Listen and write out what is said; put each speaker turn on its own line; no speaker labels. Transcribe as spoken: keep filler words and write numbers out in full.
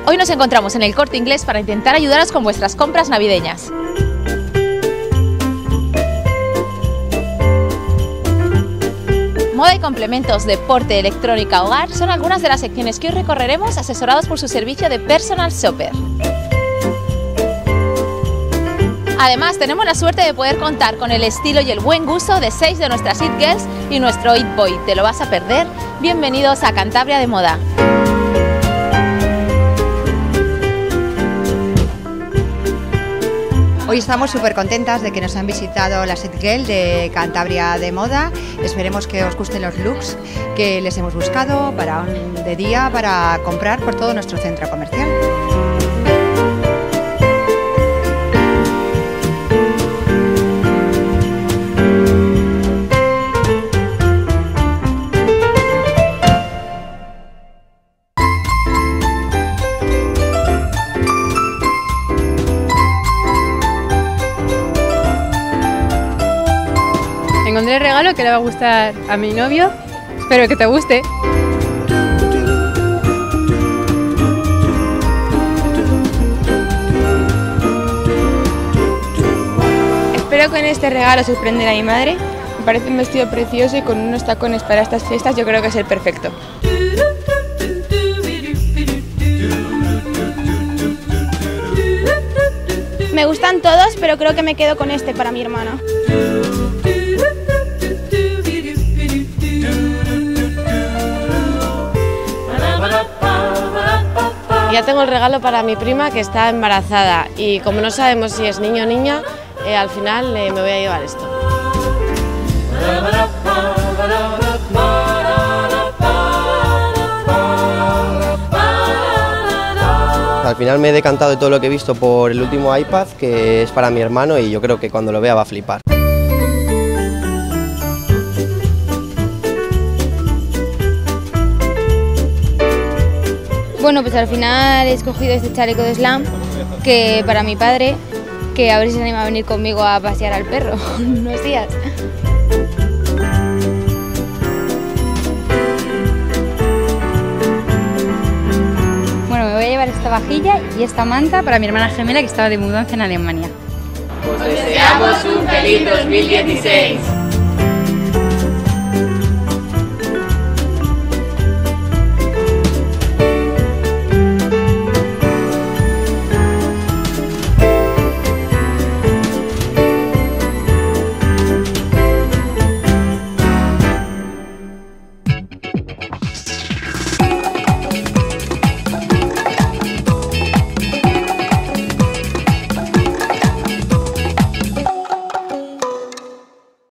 Hoy nos encontramos en el Corte Inglés para intentar ayudaros con vuestras compras navideñas. Moda y complementos, deporte, electrónica, hogar son algunas de las secciones que hoy recorreremos asesorados por su servicio de personal shopper. Además, tenemos la suerte de poder contar con el estilo y el buen gusto de seis de nuestras It Girls y nuestro It Boy. ¿Te lo vas a perder? Bienvenidos a Cantabria de Moda.
Hoy estamos súper contentas de que nos han visitado las It Girls de Cantabria de Moda. Esperemos que os gusten los looks que les hemos buscado para un de día para comprar por todo nuestro centro comercial.
Encontré el regalo que le va a gustar a mi novio, espero que te guste.
Espero con este regalo sorprender a mi madre. Me parece un vestido precioso y con unos tacones para estas fiestas yo creo que es el perfecto.
Me gustan todos, pero creo que me quedo con este para mi hermana.
Ya tengo el regalo para mi prima que está embarazada y como no sabemos si es niño o niña, eh, al final eh, me voy a llevar esto.
Al final me he decantado de todo lo que he visto por el último iPad, que es para mi hermano, y yo creo que cuando lo vea va a flipar.
Bueno, pues al final he escogido este chaleco de slam que para mi padre, que a ver si se anima a venir conmigo a pasear al perro unos días. Bueno, me voy a llevar esta vajilla y esta manta para mi hermana gemela que estaba de mudanza en Alemania.
Os deseamos un feliz dos mil dieciséis.